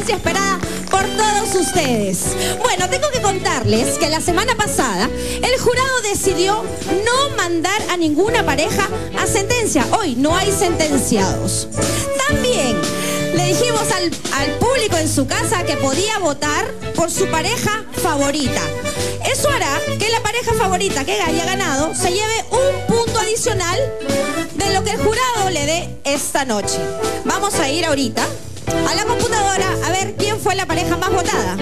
ansia esperada por todos ustedes. Bueno, tengo que contarles que la semana pasada el jurado decidió no mandar a ninguna pareja a sentencia. Hoy no hay sentenciados. También le dijimos al público en su casa que podía votar por su pareja favorita. Eso hará que la pareja favorita que haya ganado se lleve un punto adicional de lo que el jurado le dé esta noche. Vamos a ir ahorita a la computadora a ver quién fue la pareja más votada.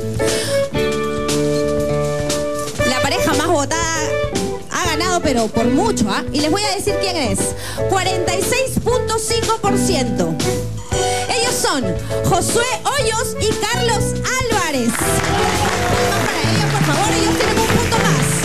La pareja más votada ha ganado, pero por mucho, ¿ah? Y les voy a decir quién es. 46.5%. Ellos son Josué Hoyos y Carlos Álvarez. Para ellos, por favor, ellos tienen un punto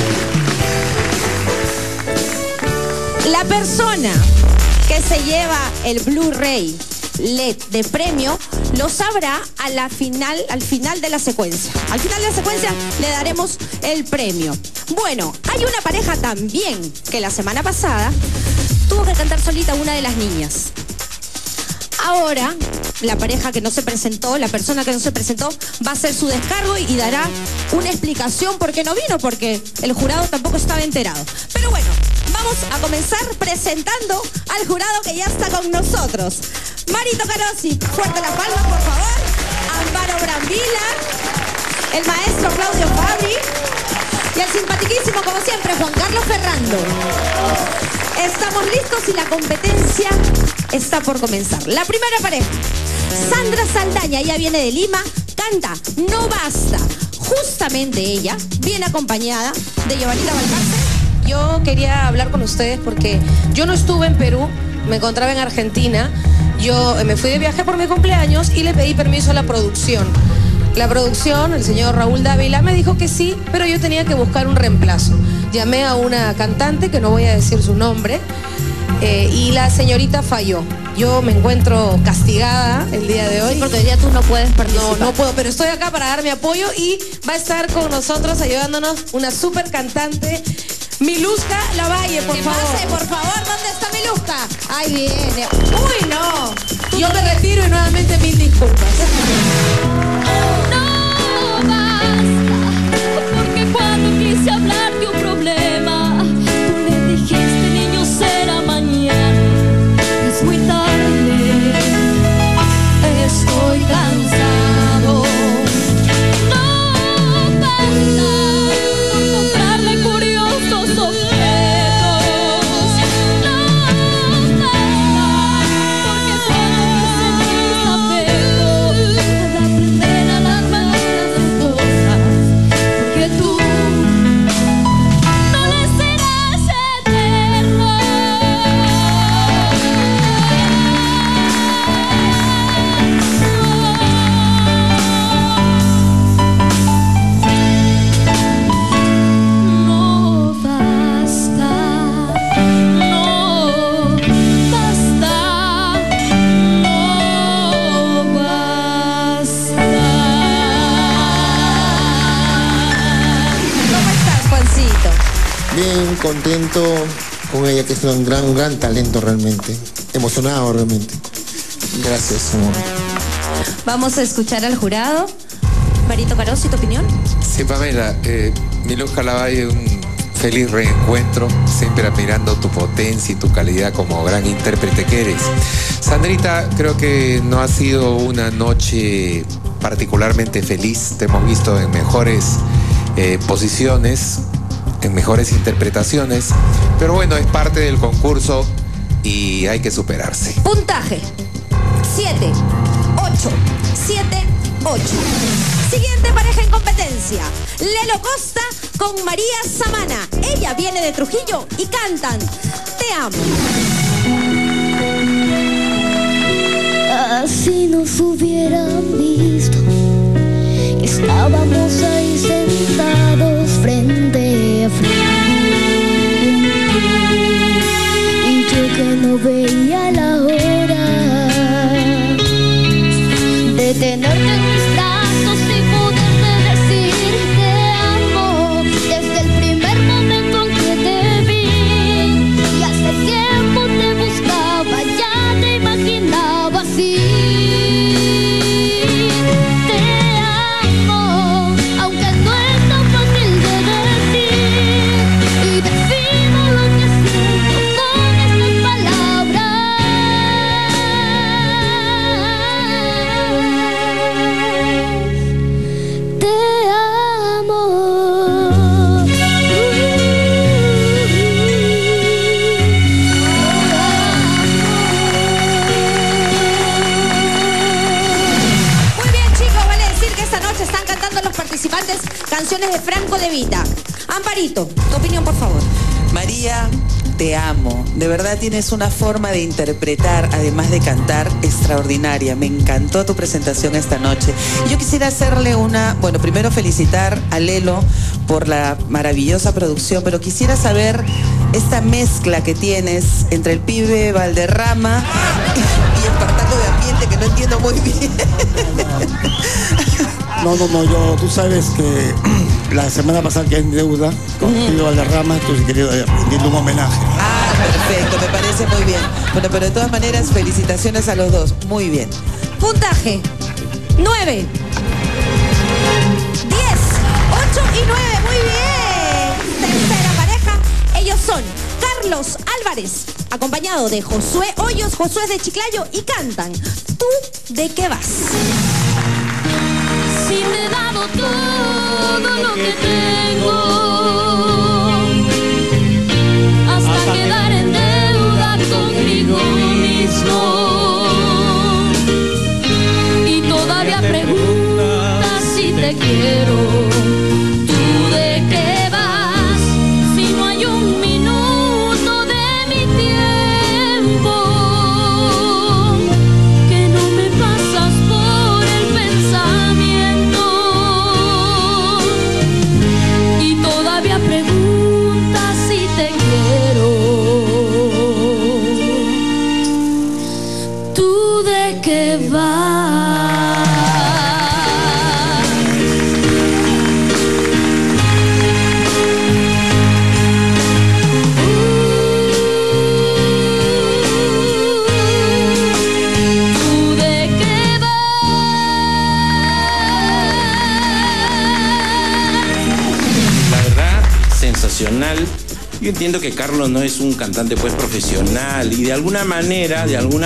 más. La persona que se lleva el Blu-ray LED de premio lo sabrá al final de la secuencia. Al final de la secuencia le daremos el premio. Bueno, hay una pareja también que la semana pasada tuvo que cantar solita una de las niñas. Ahora, la pareja que no se presentó, la persona que no se presentó, va a hacer su descargo y dará una explicación por qué no vino, porque el jurado tampoco estaba enterado. Pero bueno, vamos a comenzar presentando al jurado que ya está con nosotros. Marito Carosi, fuerte la palma, por favor. Amparo Brambila, el maestro Claudio Fabri y el simpaticísimo, como siempre, Juan Carlos Ferrando. Estamos listos y la competencia está por comenzar. La primera pareja, Sandra Saldaña, ella viene de Lima, canta No Basta. Justamente ella viene acompañada de Giovanita Valcárcel. Yo quería hablar con ustedes porque yo no estuve en Perú, me encontraba en Argentina. Yo me fui de viaje por mi cumpleaños y le pedí permiso a la producción. La producción, el señor Raúl Dávila, me dijo que sí, pero yo tenía que buscar un reemplazo. Llamé a una cantante, que no voy a decir su nombre, y la señorita falló. Yo me encuentro castigada el día de hoy. Sí, porque hoy día tú no puedes participar. No puedo, pero estoy acá para dar mi apoyo y va a estar con nosotros ayudándonos una súper cantante, Miluska Lavalle, por favor. Pase, por favor, ¿dónde está Miluska? Ahí viene. ¡Uy, no! Yo me retiro y nuevamente mil disculpas. No basta, porque cuando quise hablar de un problema, tú me dijiste, niño, será mañana. Es muy tarde, estoy cansado. No basta por comprarle curiosos objetos. No basta porque solo sentís apego al aprender a las maneras de cosas. Porque tú no le serás eterno. No basta, no basta, no basta. ¿Cómo estás, Juancito? Bien contento con ella, que es un gran talento realmente. Emocionado realmente. Gracias, amor. Vamos a escuchar al jurado. Marito Carosi, ¿tu opinión? Sí, Pamela, Miluska Lavalle, un feliz reencuentro, siempre admirando tu potencia y tu calidad como gran intérprete que eres. Sandrita, creo que no ha sido una noche particularmente feliz, te hemos visto en mejores posiciones, en mejores interpretaciones, pero bueno, es parte del concurso y hay que superarse. Puntaje 7, 8, 7, 8. Siguiente pareja en competencia, Lelo Costa con María Samana. Ella viene de Trujillo y cantan Te amo. Así nos hubieran visto, estábamos ahí sentados frente a frente, y yo que no veía la hora de tenerte en mis brazos y poderte decir te amo desde el primer momento en que te vi, y hace tiempo te buscaba, ya te imaginaba así. participantes, canciones de Franco De Vita. Amparito, tu opinión, por favor. María, te amo. De verdad tienes una forma de interpretar, además de cantar, extraordinaria. Me encantó tu presentación esta noche. Y yo quisiera hacerle bueno, primero felicitar a Lelo por la maravillosa producción, pero quisiera saber esta mezcla que tienes entre el pibe Valderrama y el Espartaco de Ambiente, que no entiendo muy bien. No, tú sabes que la semana pasada quedé en deuda con Pibe Valderrama, entonces quería rendirle un homenaje. Ah, perfecto, me parece muy bien. Bueno, pero de todas maneras, felicitaciones a los dos. Muy bien. Puntaje: 9, 10, 8 y 9. Muy bien. Tercera pareja. Ellos son Carlos Álvarez, acompañado de Josué Hoyos. Josué es de Chiclayo y cantan ¿Tú de qué vas? Si te he dado todo lo que tengo, hasta quedar en deuda conmigo mismo, y todavía preguntas si te quiero. ¿Tú de qué vas? Si no hay un minuto de mi tiempo que no me pasas por el pensamiento, y todavía preguntas si te quiero. ¿Tú de qué vas? ¿Tú de qué vas? La verdad, sensacional. Yo entiendo que Carlos no es un cantante pues profesional y de alguna manera,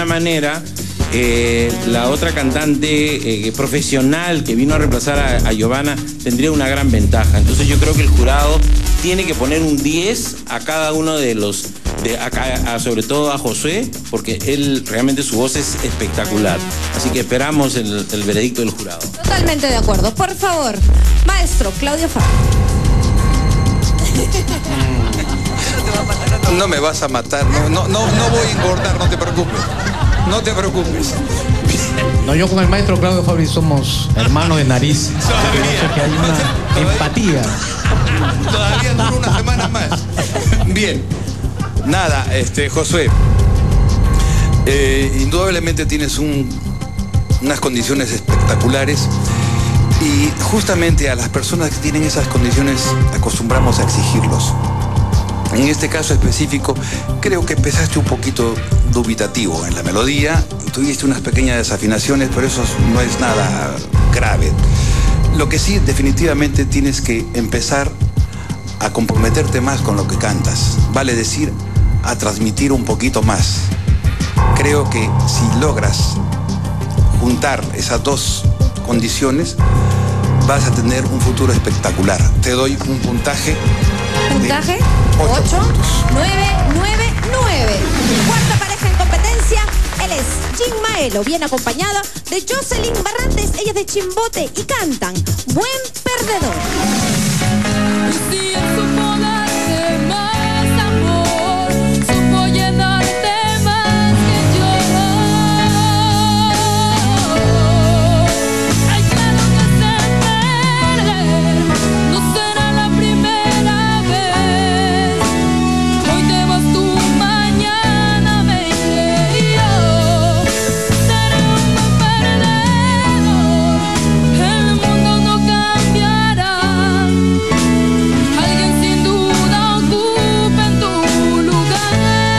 la otra cantante profesional que vino a reemplazar a Giovanna tendría una gran ventaja. Entonces yo creo que el jurado tiene que poner un 10 a cada uno de los, sobre todo a Josué, porque él realmente su voz es espectacular. Así que esperamos el veredicto del jurado. Totalmente de acuerdo. Por favor, maestro Claudio Fabio. No me vas a matar, no voy a engordar, no te preocupes. No te preocupes. No, yo con el maestro Claudio Fabri somos hermanos de nariz. Pienso que hay una empatía. Todavía dura una semana más. Bien. Nada, Josué. Indudablemente tienes unas condiciones espectaculares. Y justamente a las personas que tienen esas condiciones acostumbramos a exigirlos. En este caso específico, creo que empezaste un poquito dubitativo en la melodía, tuviste unas pequeñas desafinaciones, pero eso no es nada grave. Lo que sí, definitivamente tienes que empezar a comprometerte más con lo que cantas, vale decir, a transmitir un poquito más. Creo que si logras juntar esas dos condiciones, vas a tener un futuro espectacular. Te doy un puntaje. ¿Puntaje? 8, 9, 9, 9. Cuarta pareja en competencia. Él es Jim Maelo, bien acompañado de Jocelyn Barrantes. Ella es de Chimbote y cantan Buen Perdedor. Si en su poder más amor, supo llenarte más que yo. Ay, claro que se muere, no será la primera vez. Hoy te vas tú, mañana me iré yo. Seré un buen perdedor, el mundo no cambiará. Alguien sin duda ocupa en tu lugar.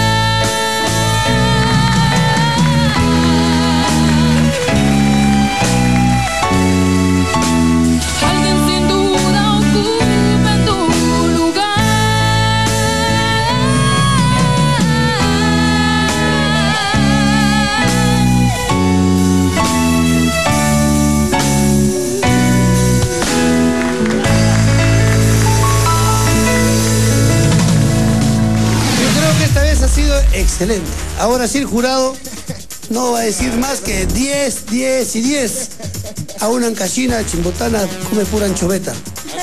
Alguien sin duda ocupa en tu lugar. Yo creo que esta vez ha sido excelente. Ahora sí el jurado no va a decir más que 10, 10 y 10. A una ancachina chimbotana come pura anchoveta.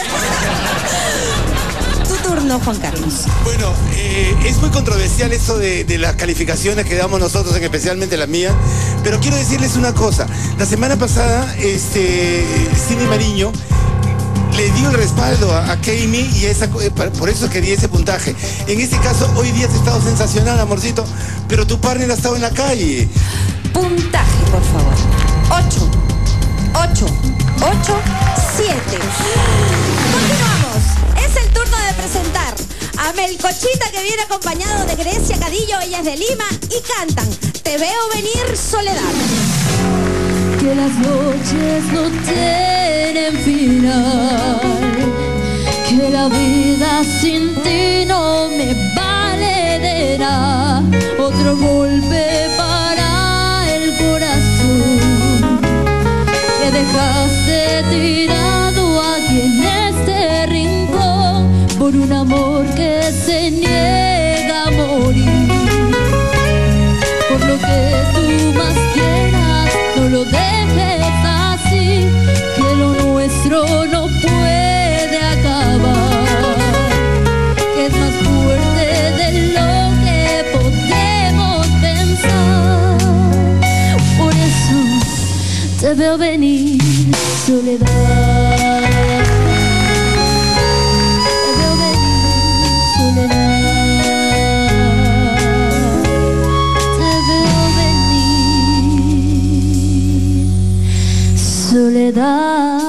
Tu turno, Juan Carlos. Bueno, es muy controversial eso de las calificaciones que damos nosotros, especialmente la mía, pero quiero decirles una cosa. La semana pasada, Cine Mariño le dio el respaldo a Keimi y por eso quería ese puntaje. En este caso, hoy día has estado sensacional, amorcito, pero tu partner ha estado en la calle. Puntaje, por favor. 8, 8, 8, 7. Continuamos. Es el turno de presentar a Melcochita, que viene acompañado de Grecia Cadillo. Ella es de Lima y cantan Te veo venir, Soledad. Que las noches no tienen final, que la vida sin ti no me vale de nada. Otro golpe para el corazón que dejaste tirado aquí en este rincón por un amor que se niega a morir. Por lo que tú más quieras, no lo dejes así, que lo nuestro no puede acabar, que es más fuerte de lo que podemos pensar. Por eso te veo venir, Soledad. Te veo venir, Soledad. Soledad.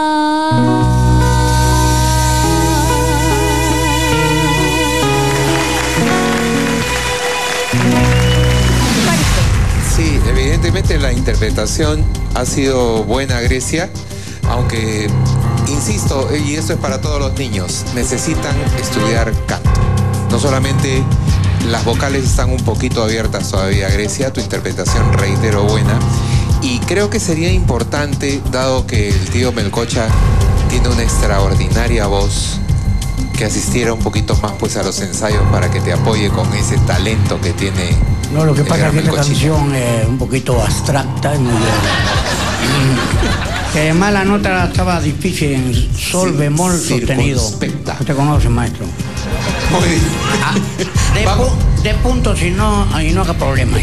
Sí, evidentemente la interpretación ha sido buena, Grecia, aunque, insisto, y esto es para todos los niños, necesitan estudiar canto. No solamente las vocales están un poquito abiertas todavía, Grecia, tu interpretación, reitero, buena. Y creo que sería importante, dado que el tío Melcocha tiene una extraordinaria voz, que asistiera un poquito más pues a los ensayos para que te apoye con ese talento que tiene. No, lo que pasa es que esta canción es un poquito abstracta, que además la nota estaba difícil en sol bemol sostenido. Usted conoce, maestro. Muy bien. De puntos y no haga problema.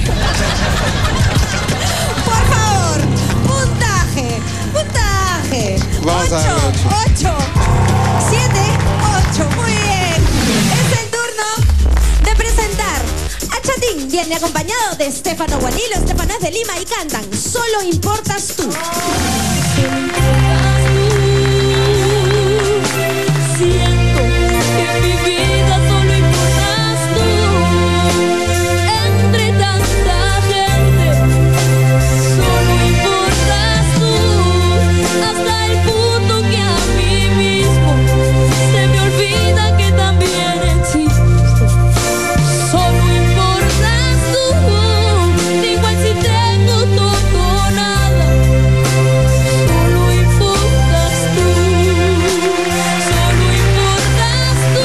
Vamos 8, 8, 7, 8. Muy bien. Es el turno de presentar a Chatín. Viene acompañado de Estefano Guanilo. Estefano es de Lima y cantan Solo importas tú. Siento que en mi vida solo importas tú. Entre tanta gente, solo importas tú. Hasta el punto que a mí mismo se me olvida que también existo. Solo importas tú. Da igual si tengo todo o nada. Solo importas tú. Solo importas tú.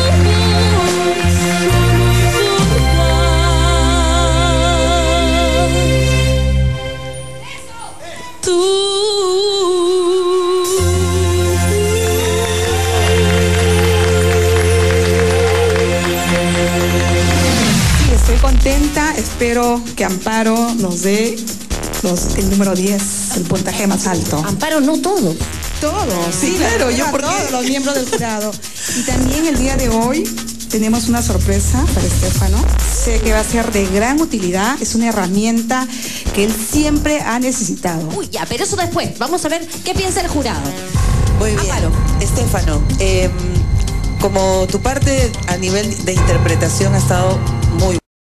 Solo importas tú. Sí, estoy contenta. Espero que Amparo nos dé el número 10, el puntaje más alto. Amparo, no todo. Todo, sí, claro. Yo porque todos los miembros del jurado. Y también el día de hoy tenemos una sorpresa para Estefano. Sé que va a ser de gran utilidad. Es una herramienta que él siempre ha necesitado. Uy, ya, pero eso después. Vamos a ver qué piensa el jurado. Muy bien. Amparo. Estefano, como tu parte a nivel de interpretación ha estado muy